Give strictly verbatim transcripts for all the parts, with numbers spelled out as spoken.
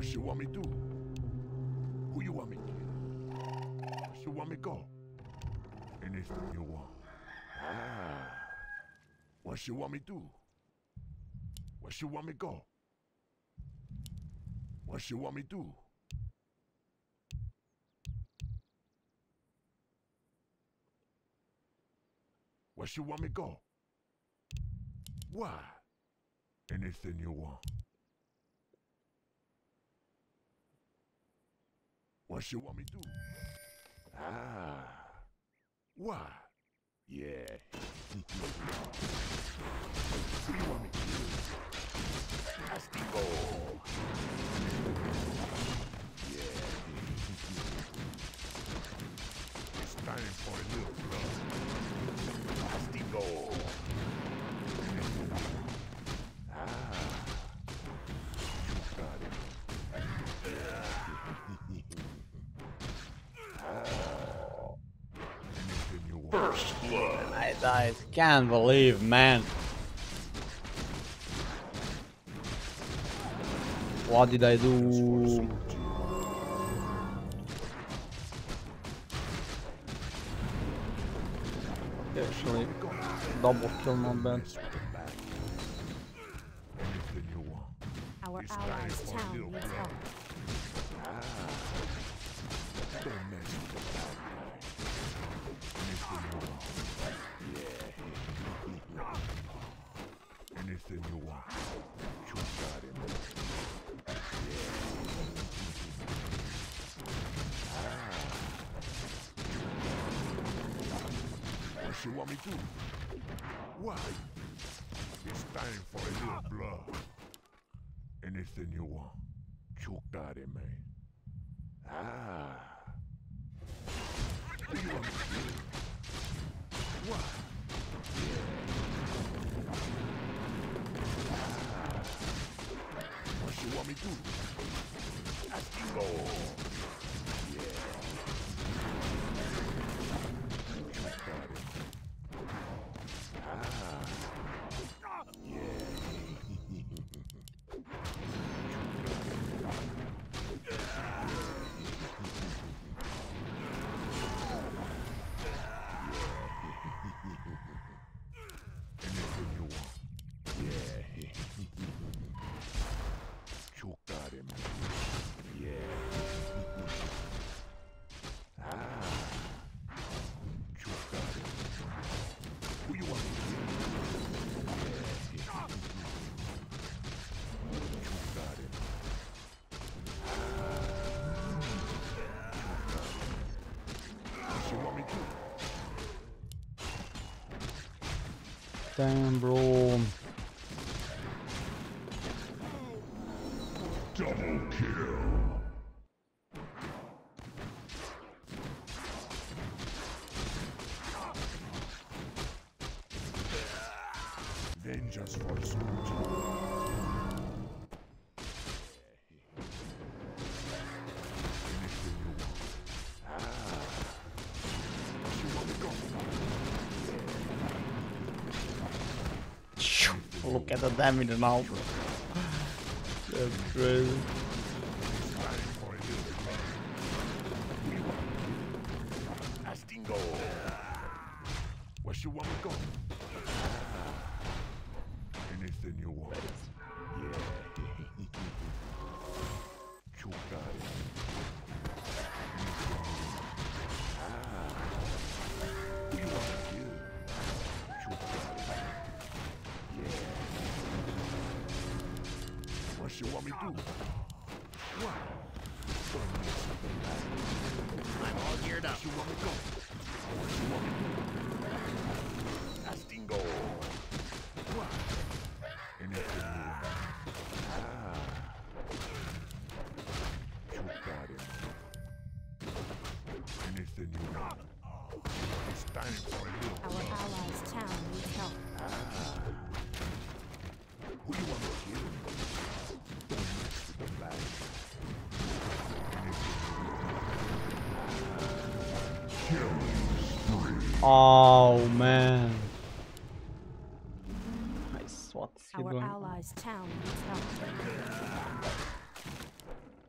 What you want me to do? Who you want me to kill? What you want me to go? Anything you want. Ah. What you want me to do? What you want me to go? What you want me to do? What you want me to go? Why? Anything you want. What you want me to do? Ah. Why? Yeah. Who you want me to do? Castigo. Yeah. It's time for a little blood. Castigo. Ah. You got it. First blood. I, I can't believe, man. What did I do? Actually, double kill, not bad. Our allies' town needs help. Anything you want. You got it. Ah. What you want me to do? Why? It's time for a little blood. Anything you want. You got it, man. Ah. What do you want me to do? Why? What you want me to do? Castigo. Yeah. You got it. Ah. Yeah. Anything you want. Yeah. You got him. Yeah. Ah. You got him. Who you want to kill? Yeah. You got him. Ah. What you want me to? Damn, bro. Double kill. Vengeance for Smoothie. Anything you want. Ah. You want me to go? Look at the damage now. That's crazy. Castigo. Where you want me to go? Anything you want. Yeah. You got it. Ah. Who you want to kill? You got it. Yeah. What you want me to do? What? I'm all geared up. What you want me to go? What you want me to do? Castigo. What? Anything you want. Ah. You got it. Anything you want. It's time for a little Our blood. allies' town needs help. Ah. Who you want to kill? Don't mess with the flag. Oh man. Nice. What's he Our doing? allies' town needs help.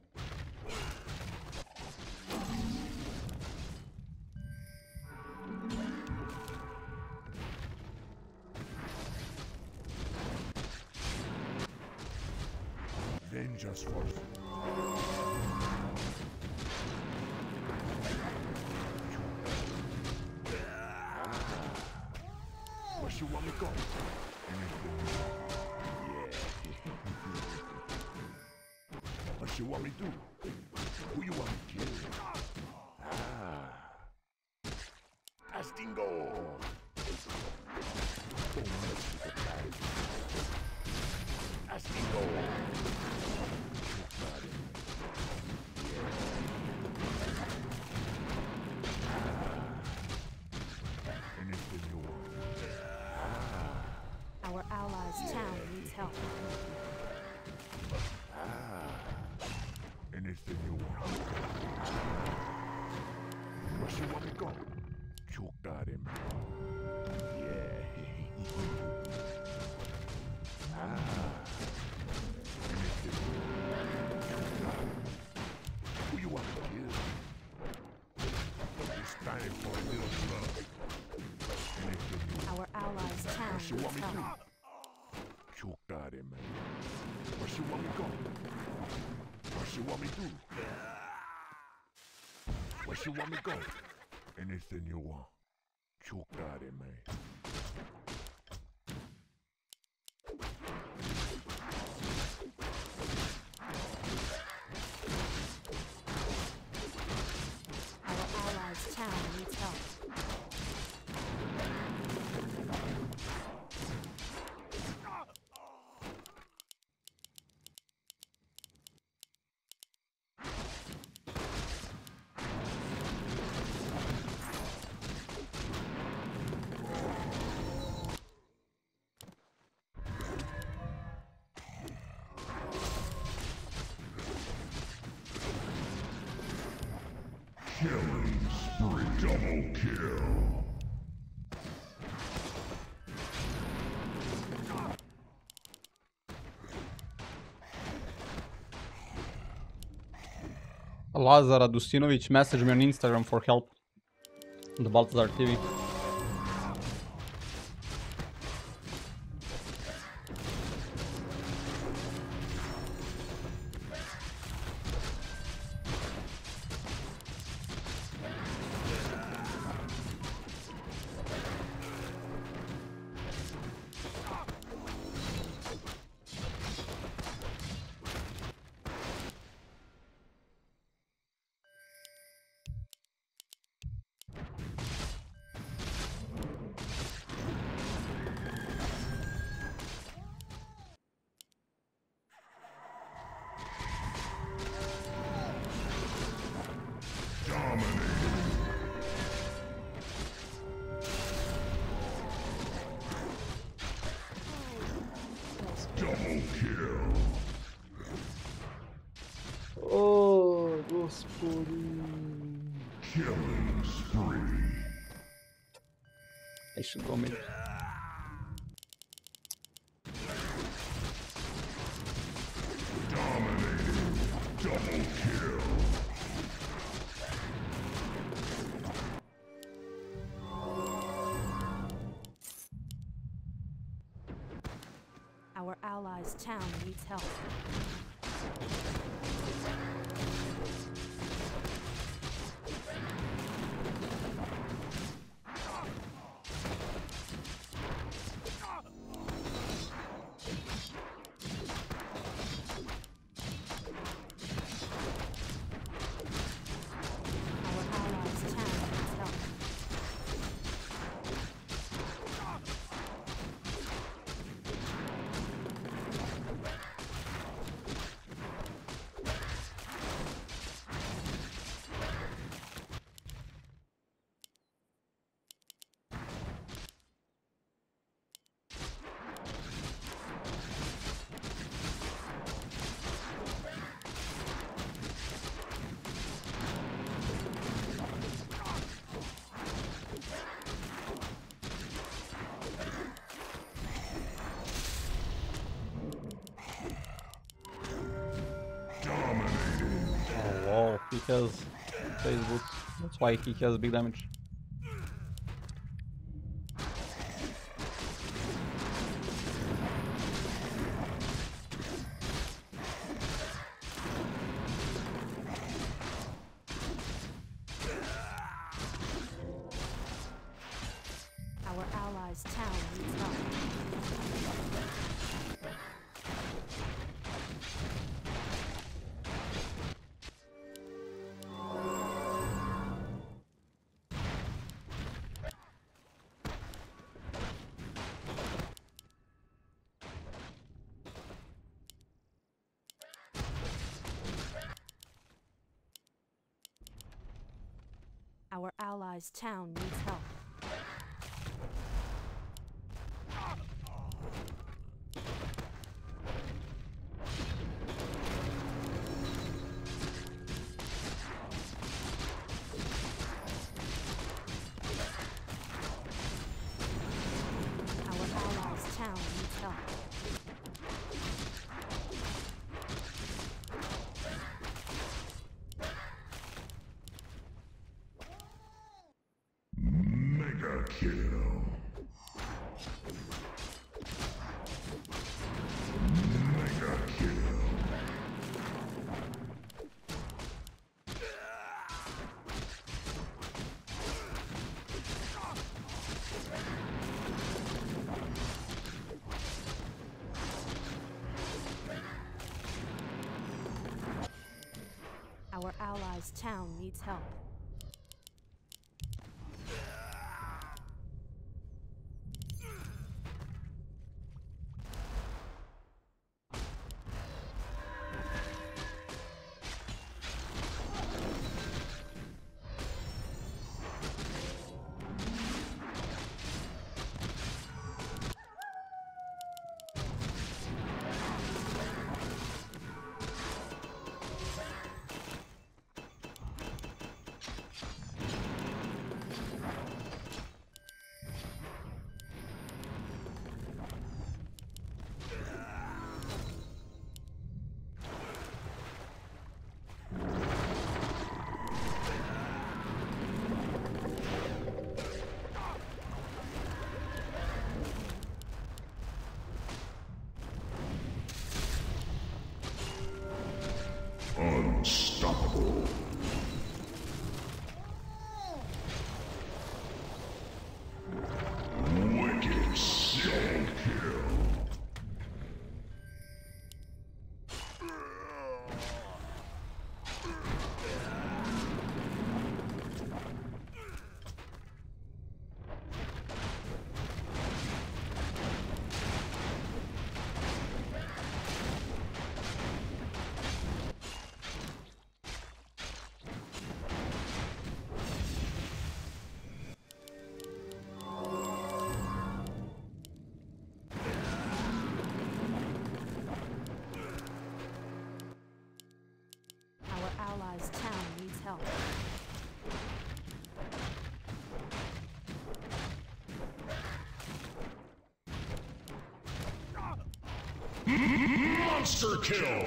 Avenge us first. Where you want me go? Anything you want. Yeah. What you want me do? Who you want me kill? Ah. Castingo. Don't mess with the bag. Castingo. Anything you want. Our allies' town needs help. Anything you want. Where you want me go? Choke that him. Yeah. ah. Anything you want. Who you want to kill? It's time for a little love. Anything you want. Our allies' town Where you want needs me to? help. Choke that him, man. Where you want me go? Where you want me to? Where you want me go? Anything you want. Choke that in, man. Our allies' town needs help. Killing spree, double kill. Lazar Adustinovic messaged me on Instagram for help. The Baltazar T V. Double kill. Oh, господи. Killing spree. I should go mid. Dominating. Double kill. Our allies' town needs help. Our allies' town needs help. Oh wow, he has face boots. That's why he has big damage. allies' town needs help. Our allies' town needs help. Mega kill. Mega kill. Our allies' town needs help. Unstoppable. Wicked sick kill. Our allies' town needs help. Monster kill.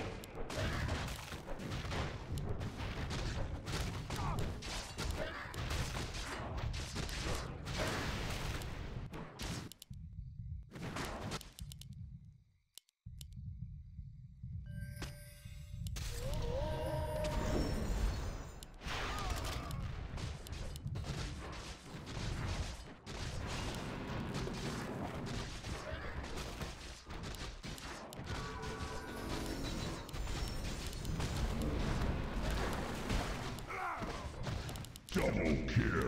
Double kill.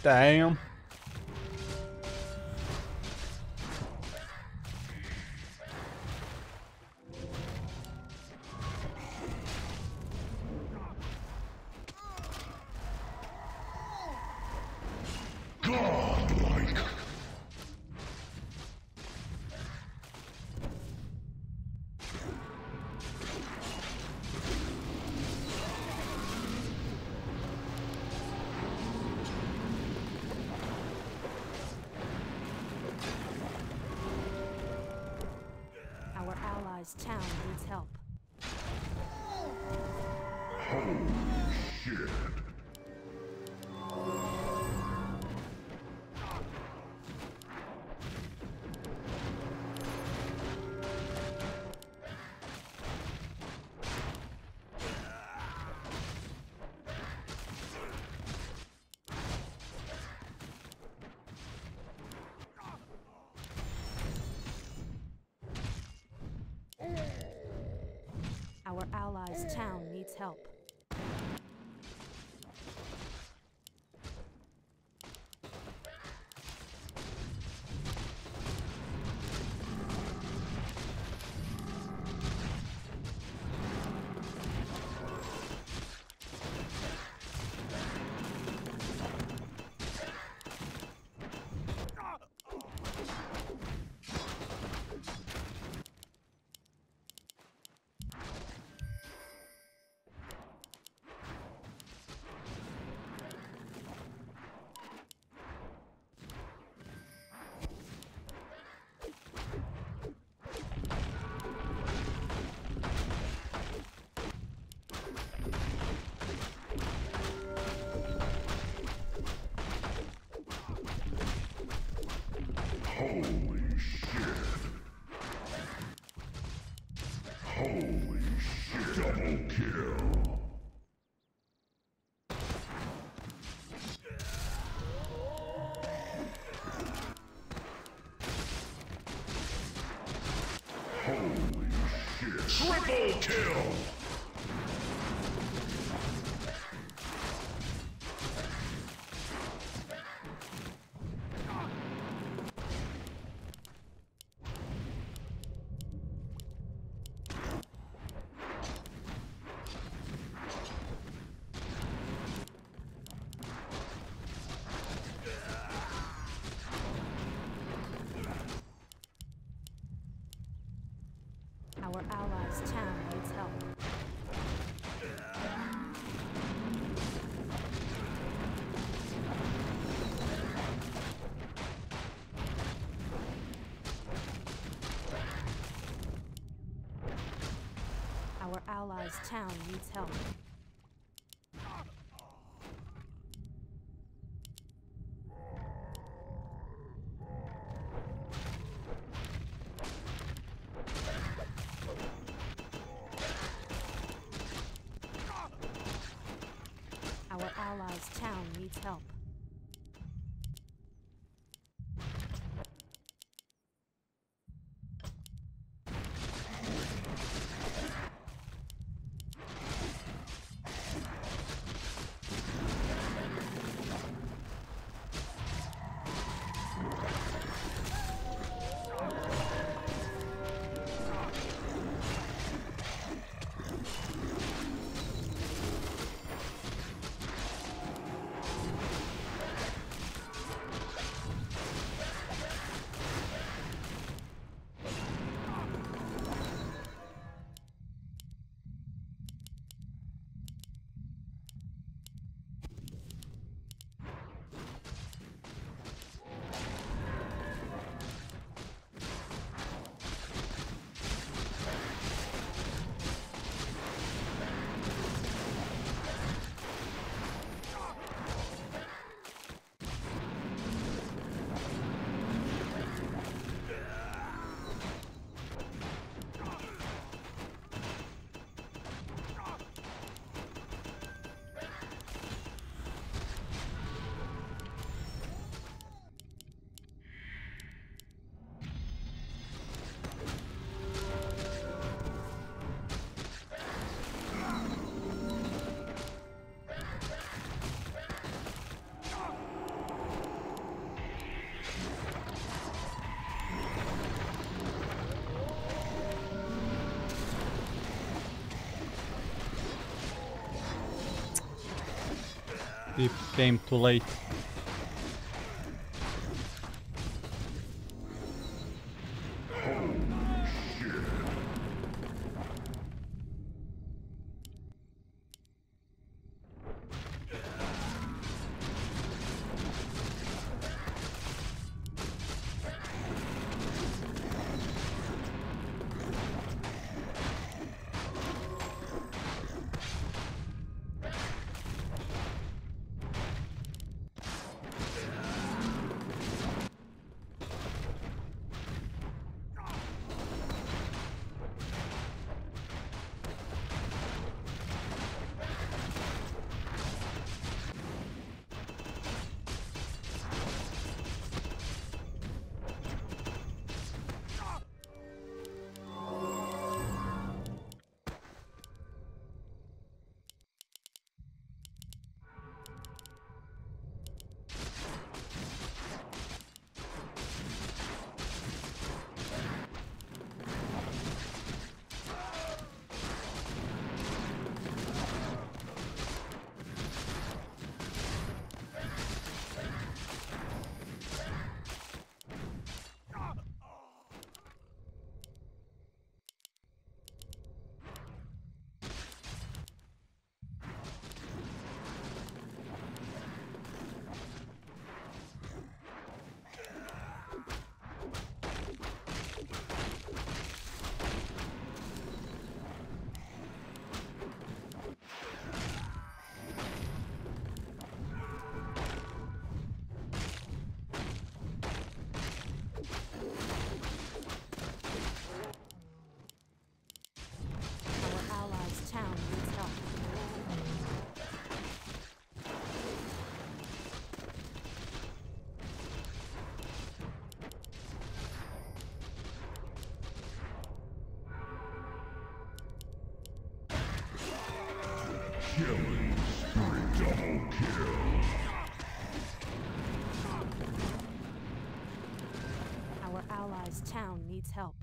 Damn. Godlike. Our allies' town needs help. Holy shit. Our allies' town needs help. Holy shit. Holy shit. Double kill. Holy shit. Triple kill. Our allies' town needs help. Our allies' town needs help. Our allies' town needs help. It came too late. Our allies' town needs help. Killing spree. Double kill. Our allies' town needs help.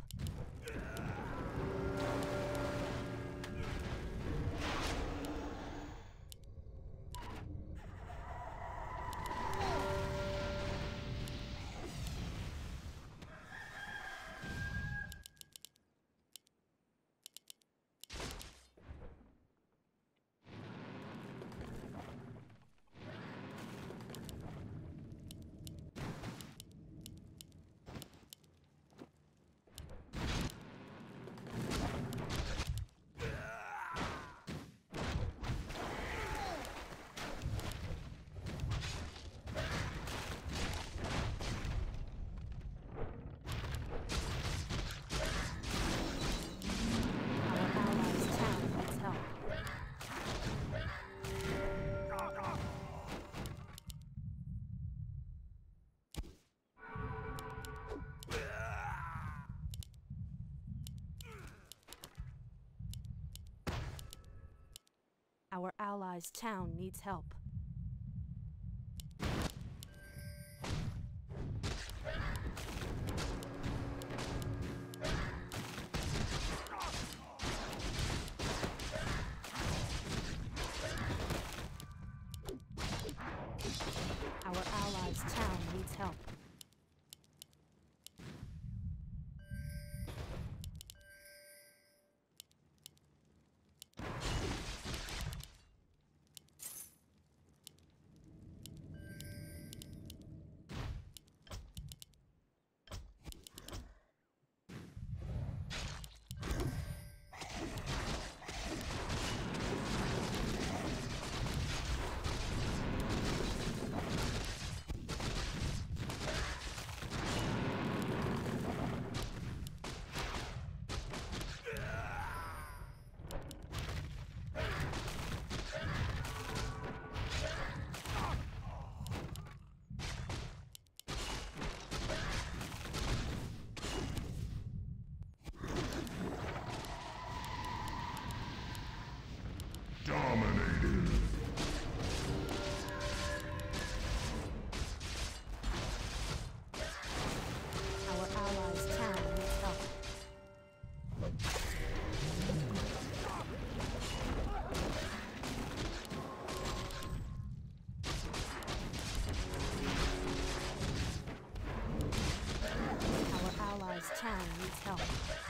Our allies' town needs help. Our allies' town needs help. Our allies' town needs help. needs help.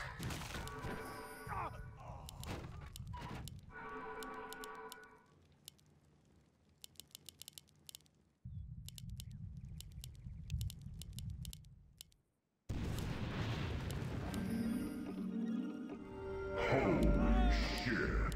Holy shit.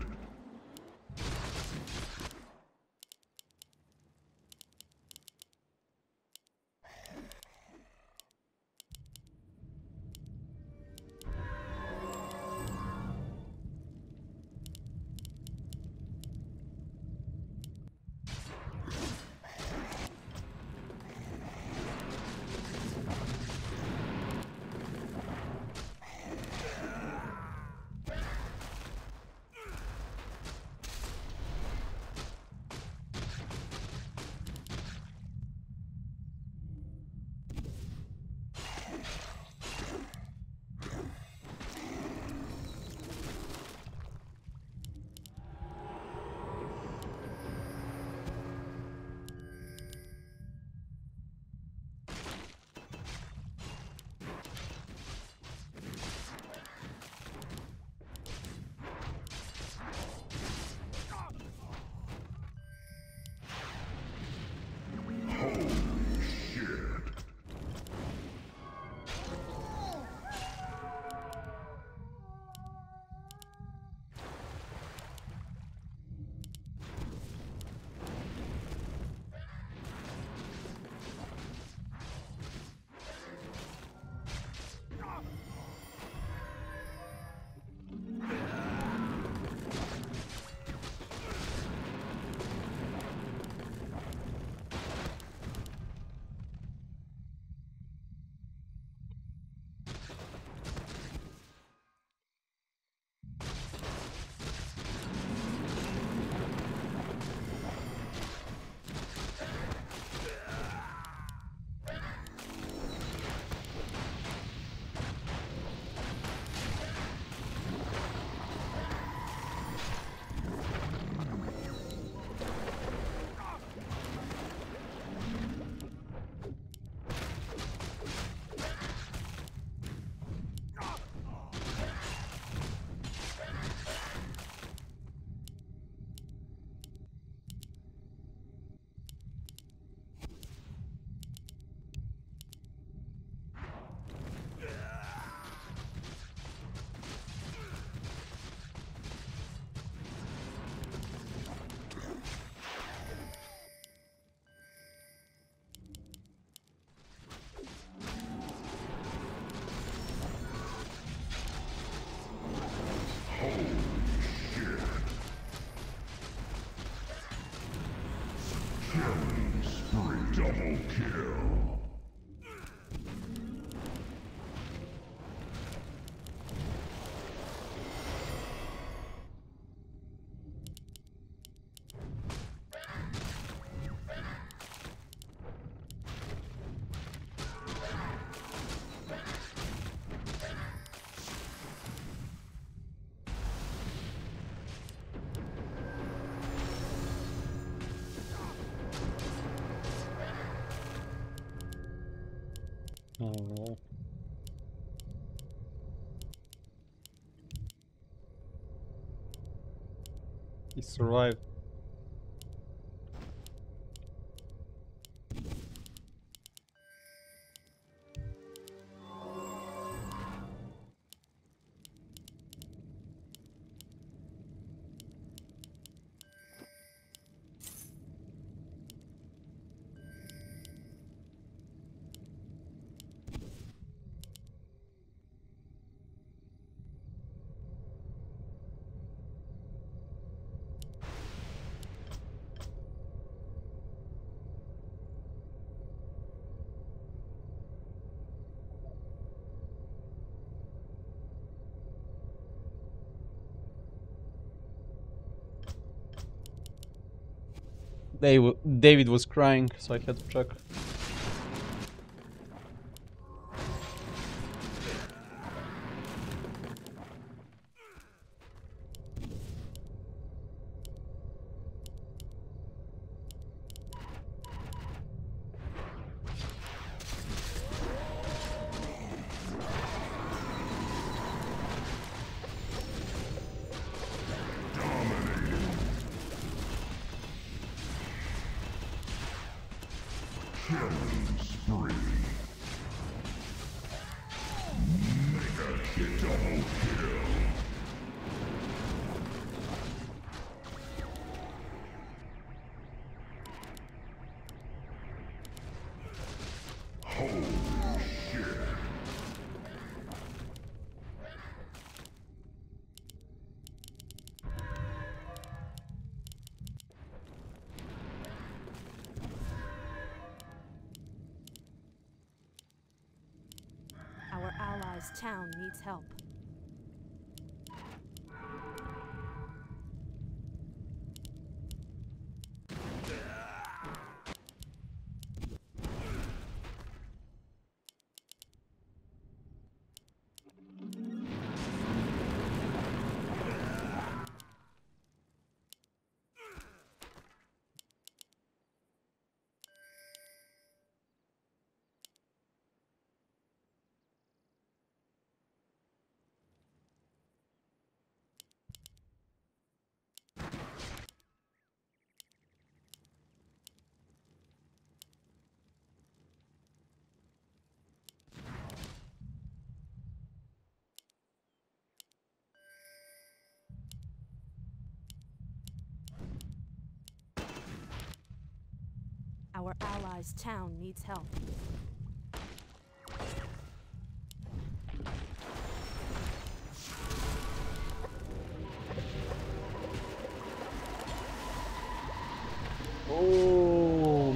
Killing spree. Double kill. Oh. He survived. They David was crying, so I had to check. Killing spree. Mega hit double kill. Holy shit. Our allies' town needs help. Our allies' town needs help. Oh.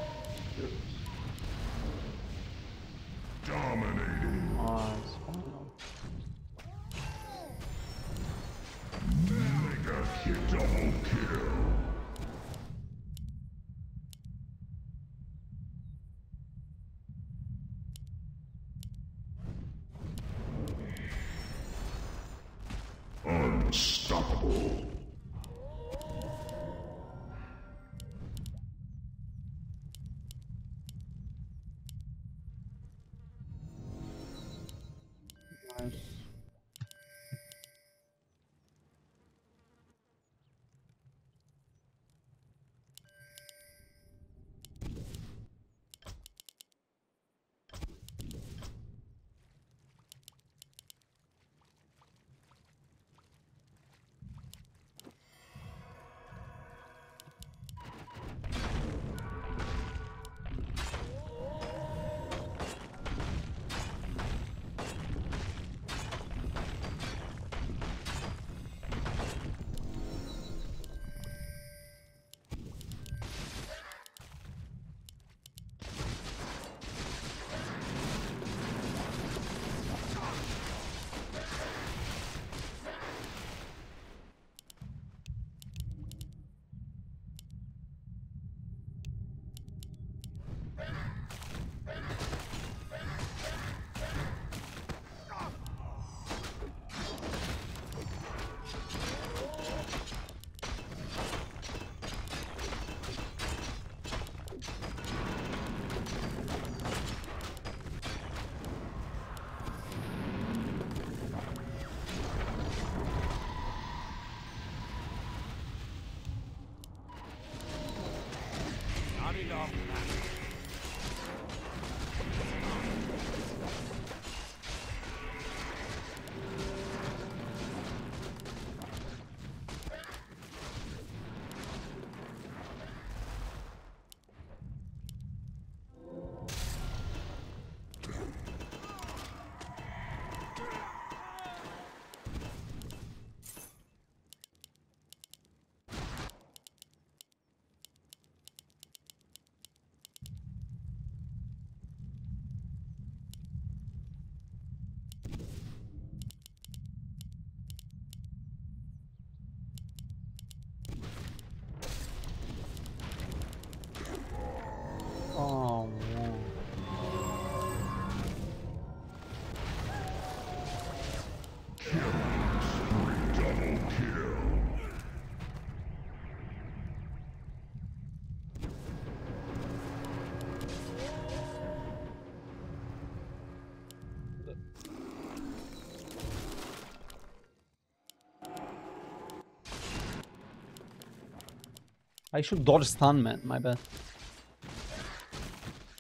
Dominating. Nice. Wow. Mega hit double kill. Unstoppable. Nice. Oh, man. Double kill. I should dodge stun, man. My bad.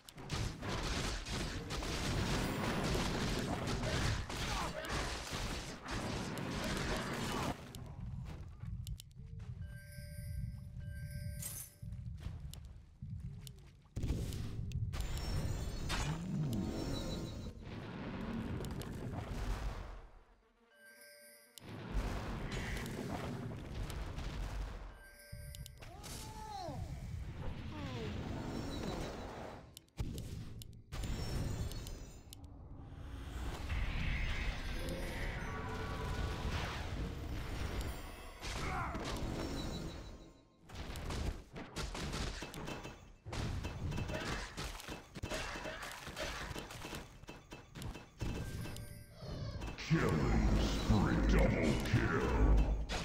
Killing spree. Double kill.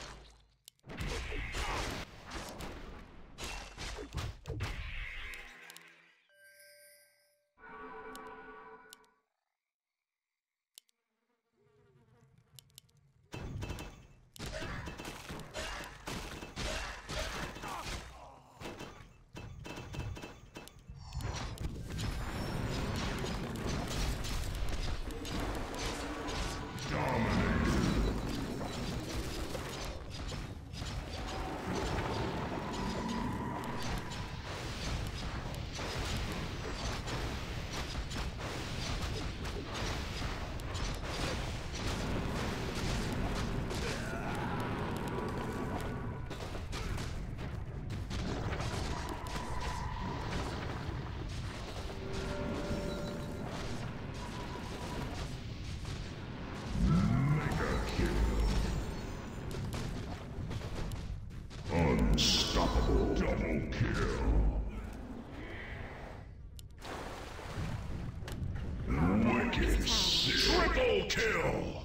Unstoppable. Double kill. Wicked sick. Triple kill.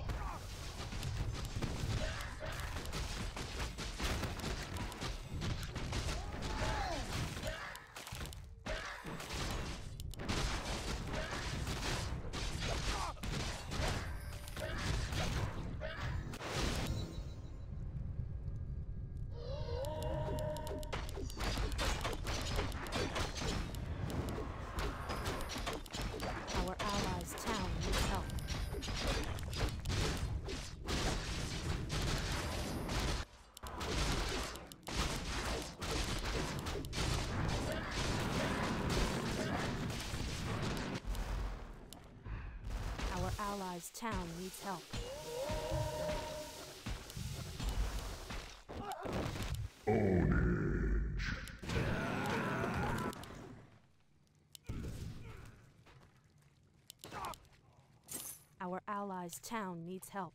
Our allies' town needs help. Our allies' town needs help. Ownage. Our allies' town needs help.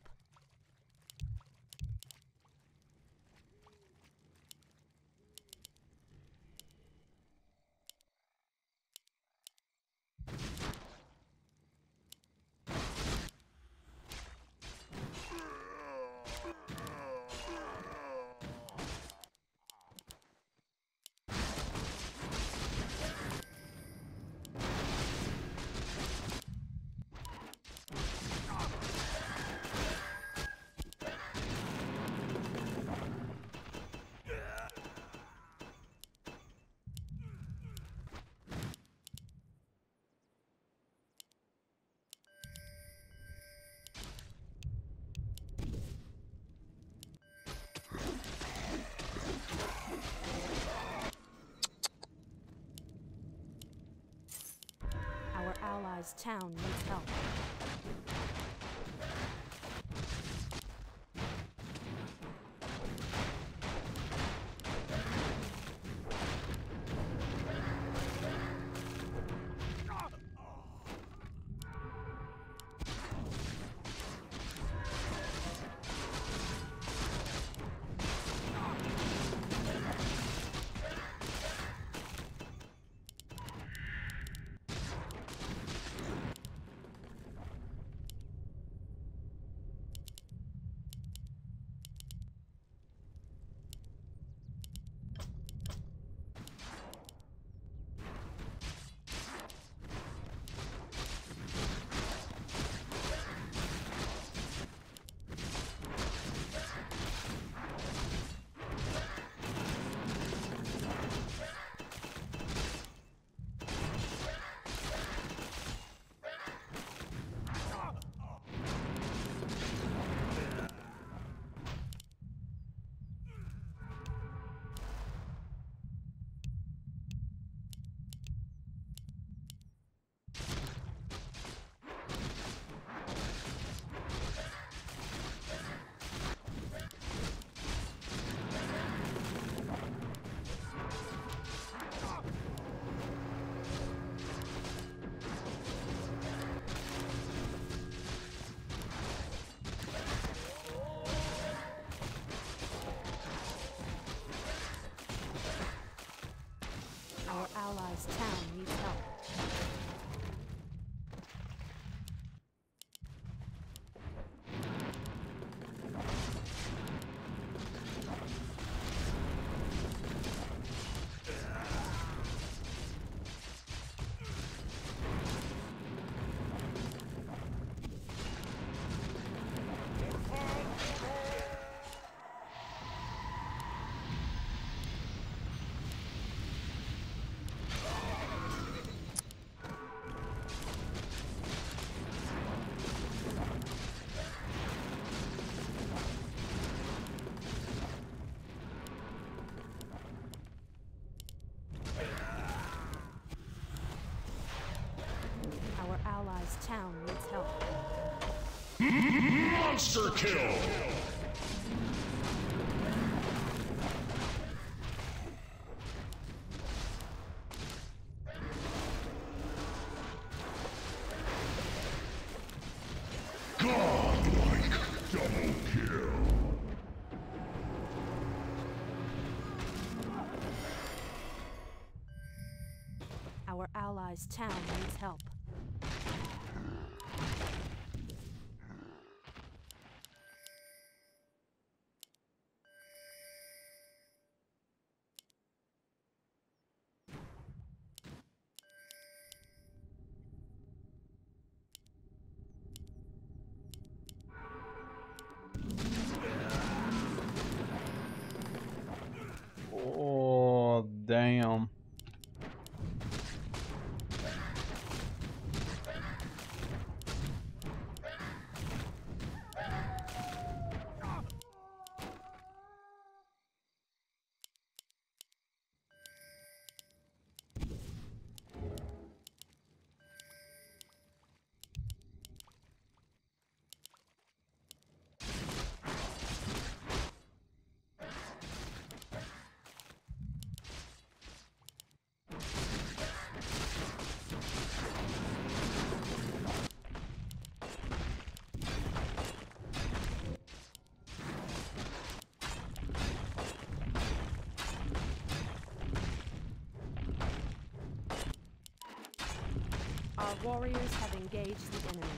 Our allies' town needs help. Monster kill! Godlike double kill. Our allies' town needs help. Oh, damn. Our warriors have engaged the enemy.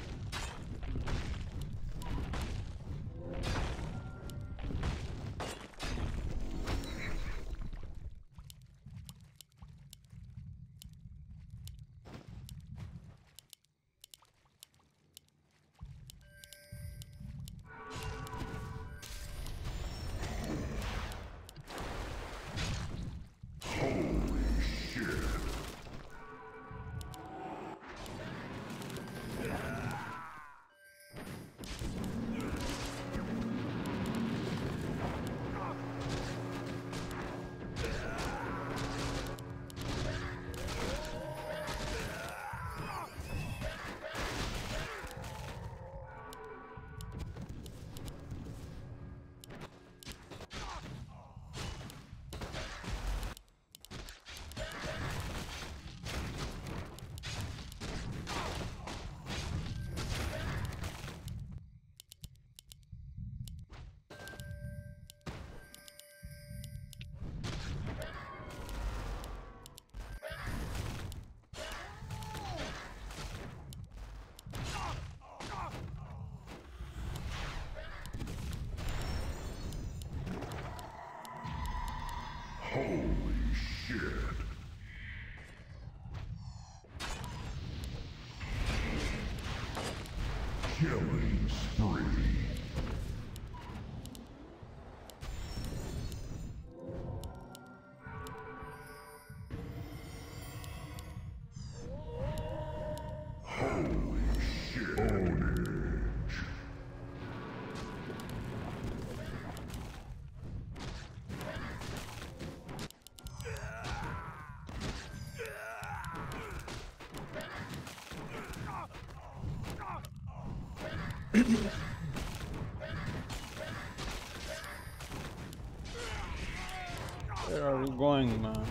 Holy shit. Killing spree. Holy shit. Ownage. Where are you going, man?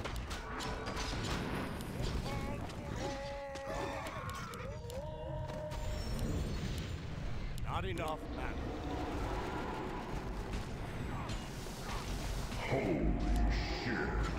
Not enough, man. Holy shit.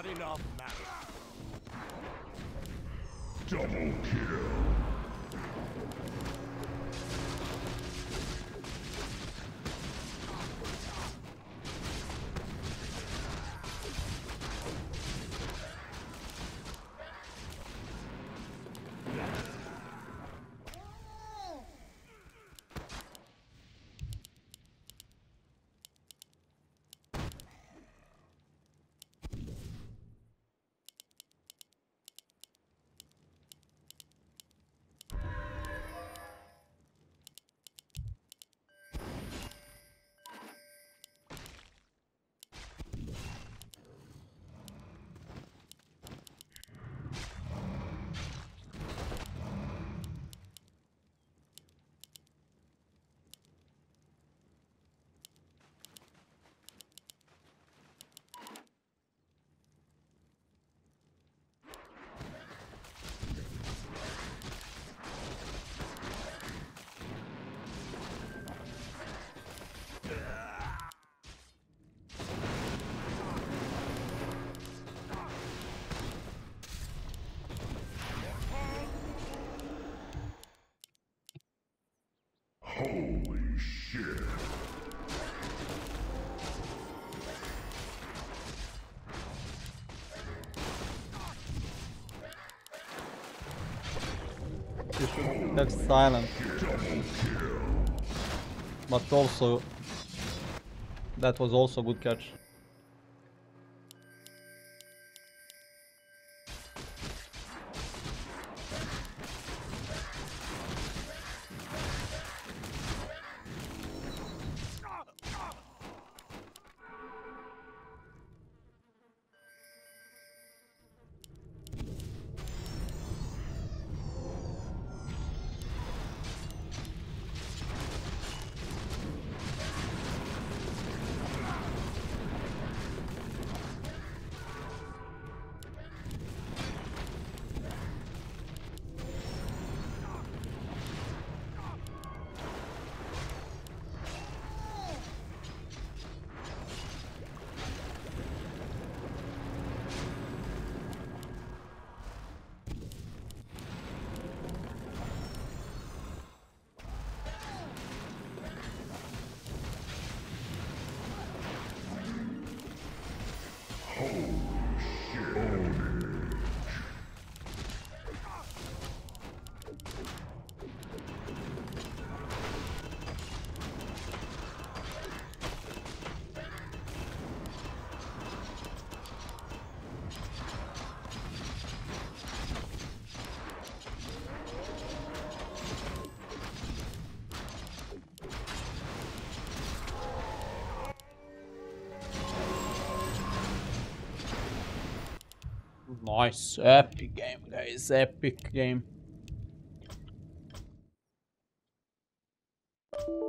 enough mana. Double kill. Holy shit. You should have silent. But also, that was also a good catch. Nice, epic game, guys, epic game.